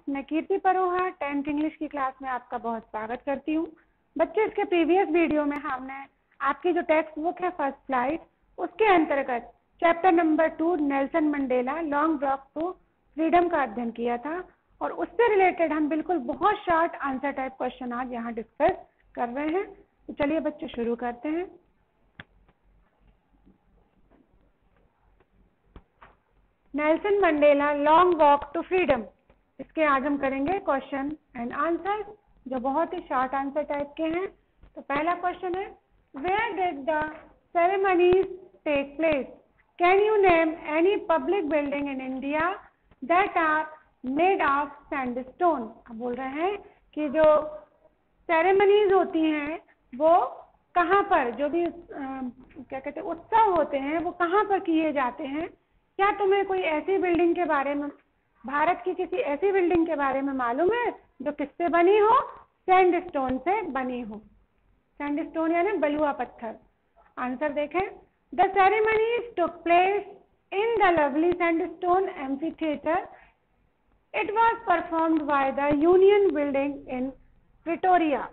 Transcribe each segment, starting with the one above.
मैं कीर्ति Paroha 10th English की class में आपका बहुत स्वागत करती हूँ। बच्चे, इसके प्रीवियस वीडियो में हमने आपकी जो टेक्स्ट बुक है फर्स्ट फ्लाइट, उसके अंतर्गत chapter number 2 Nelson Mandela long walk to freedom का अध्ययन किया था और उससे रिलेटेड हम बिल्कुल बहुत शॉर्ट आंसर टाइप क्वेश्चन आज यहाँ डिस्कस कर रहे हैं। तो चलिए बच्चे शुरू करते हैं। Nelson Mandela long walk to freedom, इसके आज हम करेंगे क्वेश्चन एंड आंसर जो बहुत ही शॉर्ट आंसर टाइप के हैं। तो पहला क्वेश्चन है, where did the ceremonies take place? Can you name any public building in India that are made of sandstone? अब बोल रहे हैं कि जो सेरेमनीज होती हैं वो कहाँ पर, जो भी क्या कहते हैं उत्सव होते हैं वो कहाँ पर किए जाते हैं? क्या तुम्हें कोई ऐसी बिल्डिंग के बारे में, भारत की किसी ऐसी बिल्डिंग के बारे में मालूम है जो किससे बनी हो? सैंडस्टोन से बनी हो। सैंडस्टोन यानी बलुआ पत्थर। आंसर देखें, the ceremonies took place in the lovely sandstone amphitheatre. It was performed by the union building in Pretoria.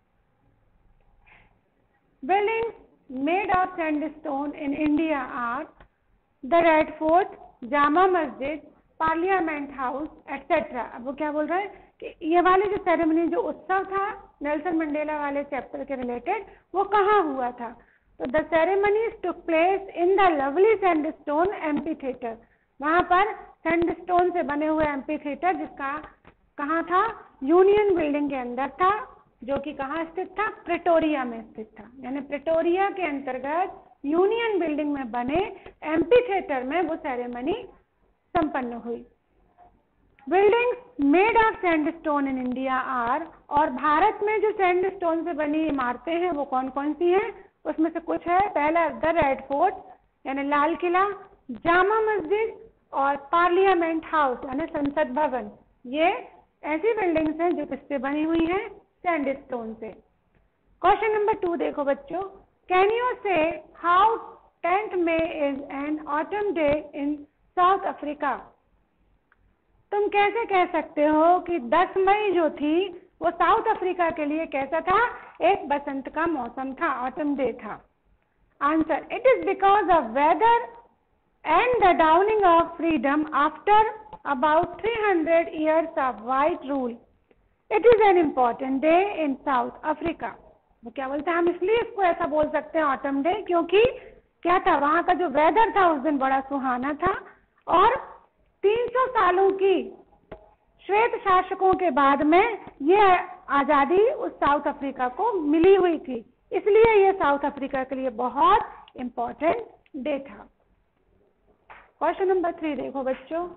Buildings made of sandstone in India are the Red Fort, Jama Masjid, parliament house etcetera. अब वो क्या बोल रहे हैं कि ये वाले जो सेरेमनी, जो उत्सव था नेल्सन मंडेला वाले चैप्टर के रिलेटेड, वो कहाँ हुआ था? तो the ceremonies took place in the lovely sandstone amphitheatre. वहाँ पर सैंडस्टोन से बने हुए एम्फीथिएटर, जिसका कहाँ था? यूनियन बिल्डिंग के अंदर था, जो कि कहाँ स्थित था? प्रिटोरिया में स्थित था। यानी प्रिटोरिया के अंतर्गत यूनियन बिल्डिंग में बने एम्फीथिएटर में वो सेरेमनी संपन्न हुई। Buildings made of sandstone in India are, और भारत में जो सैंडस्टोन से बनी इमारतें हैं वो कौन कौन सी हैं? उसमें से कुछ है, पहला द रेड फोर्ट यानी लाल किला, जामा मस्जिद और पार्लियामेंट हाउस यानी संसद भवन। ये ऐसी बिल्डिंग्स हैं जो किससे बनी हुई हैं? सैंडस्टोन से। क्वेश्चन नंबर 2 देखो बच्चों, can you say how 10th May is an autumn day in South Africa? तुम कैसे कह सकते हो कि 10 मई जो थी वो साउथ अफ्रीका के लिए कैसा था? एक बसंत का मौसम था, ऑटम डे था। Answer, it is because of weather and the downing of freedom after about 300 years of white rule. It is an important day in South Africa. वो क्या बोलते हैं, हम इसलिए इसको ऐसा बोल सकते हैं ऑटम डे, क्योंकि क्या था, वहां का जो वेदर था उस दिन बड़ा सुहाना था और 300 सालों की श्वेत शासकों के बाद में ये आजादी उस साउथ अफ्रीका को मिली हुई थी, इसलिए ये साउथ अफ्रीका के लिए बहुत इम्पोर्टेंट डे था। क्वेश्चन नंबर 3 देखो बच्चों,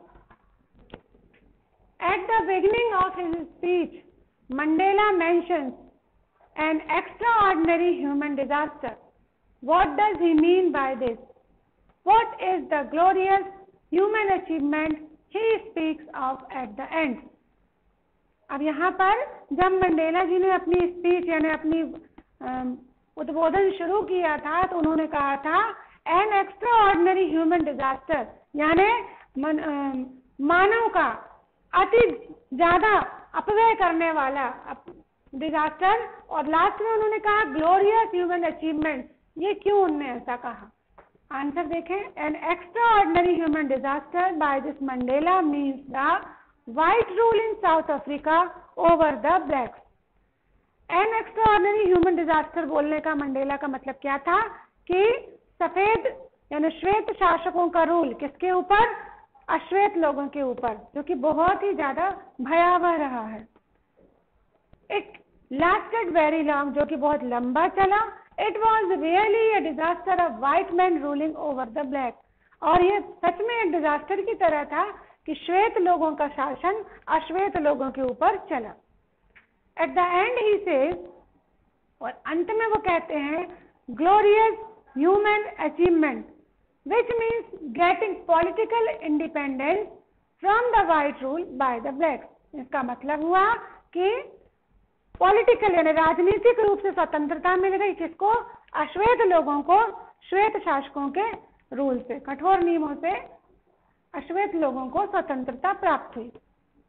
at the beginning of his speech, Mandela mentions an extraordinary human disaster. What does he mean by this? What is the glorious human achievement he speaks of at the end? अब यहाँ पर जब Mandela जी ने अपनी speech यानी अपनी उद्बोधन शुरू किया था तो उन्होंने कहा था एन एक्स्ट्राऑर्डिनरी ह्यूमन डिजास्टर, यानी मानव का अति ज्यादा अपव्यय करने वाला डिजास्टर, और लास्ट में उन्होंने कहा ग्लोरियस ह्यूमन अचीवमेंट। ये क्यों उन्होंने ऐसा कहा? आंसर देखें, an extraordinary human disaster by this Mandela means the white rule in South Africa over the blacks. An extraordinary human disaster बोलने का मंडेला का मतलब क्या था कि सफेद यानी श्वेत शासकों का रूल किसके ऊपर? अश्वेत लोगों के ऊपर, जो कि बहुत ही ज्यादा भयावह रहा है। इट लास्टेड वेरी लॉन्ग, जो कि बहुत लंबा चला। It was really a disaster of white man ruling over the black, और ये सच में एक डिजास्टर की तरह था कि श्वेत लोगों का शासन अश्वेत लोगों के ऊपर चला। At the end he says, और अंत में वो कहते हैं glorious human achievement which means getting political independence from the white rule by the blacks। इसका मतलब हुआ कि पॉलिटिकल यानी राजनीतिक रूप से स्वतंत्रता मिल गई किसको? अश्वेत लोगों को, श्वेत शासकों के रूल से, कठोर नियमों से अश्वेत लोगों को स्वतंत्रता प्राप्त हुई।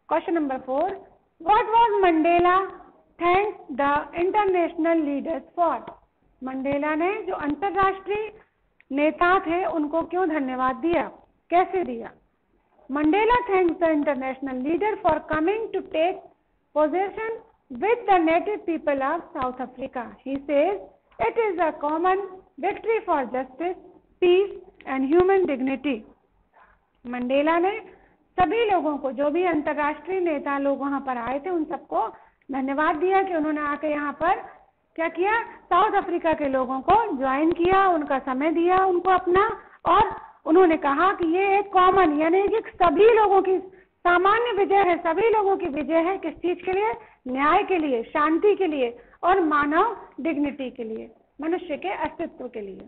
Question number 4, what was Mandela thank the international leaders for? Mandela ने जो अंतरराष्ट्रीय नेता थे उनको क्यों धन्यवाद दिया, कैसे दिया? Mandela thanks the international leader for coming to take possession with the native people of South Africa. He says it is a common victory for justice, peace and human dignity. Mandela ने सभी लोगों को, जो भी अंतर्राष्ट्रीय नेता लोग वहां पर आए थे, उन सबको धन्यवाद दिया कि उन्होंने आके यहाँ पर क्या किया, साउथ अफ्रीका के लोगों को ज्वाइन किया, उनका समय दिया उनको अपना, और उन्होंने कहा कि ये एक कॉमन यानी कि सभी लोगों की सामान्य विजय है, सभी लोगों की विजय है। किस चीज के लिए? न्याय के लिए, शांति के लिए और मानव डिग्निटी के लिए, मनुष्य के अस्तित्व के लिए।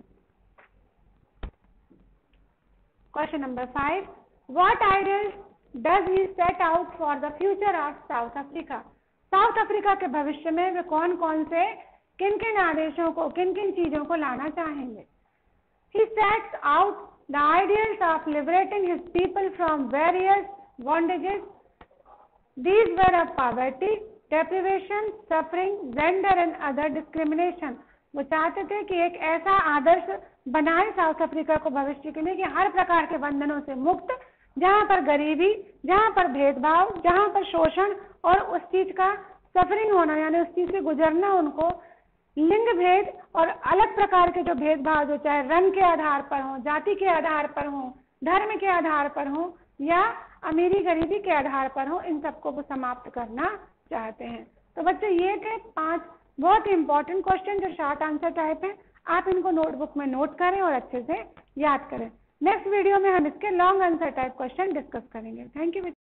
Question number 5, what ideals does he set out for the future of South Africa? South Africa के भविष्य में वे कौन कौन से किन किन आदेशों को, किन किन चीजों को लाना चाहेंगे? He sets out the ideals of liberating his people from various bondages. These were of poverty, deprivation, suffering, gender and other discrimination. वो चाहते थे कि एक ऐसा आदर्श बनाए साउथ अफ्रीका को भविष्य के लिए कि हर प्रकार के बंधनों से मुक्त, जहाँ पर गरीबी, जहाँ पर भेदभाव, जहाँ पर शोषण और उस चीज का सफरिंग होना यानी उस चीज से गुजरना, उनको लिंग भेद और अलग प्रकार के जो भेदभाव, जो चाहे रंग के आधार पर हो, जाति के आधार पर हो, धर्म के आधार पर हो या अमीरी गरीबी के आधार पर हो, इन सबको वो समाप्त करना चाहते हैं। तो बच्चे ये थे 5 बहुत ही इंपॉर्टेंट क्वेश्चन जो शॉर्ट आंसर टाइप है। आप इनको नोटबुक में नोट करें और अच्छे से याद करें। नेक्स्ट वीडियो में हम इसके long answer type question discuss करेंगे। Thank you.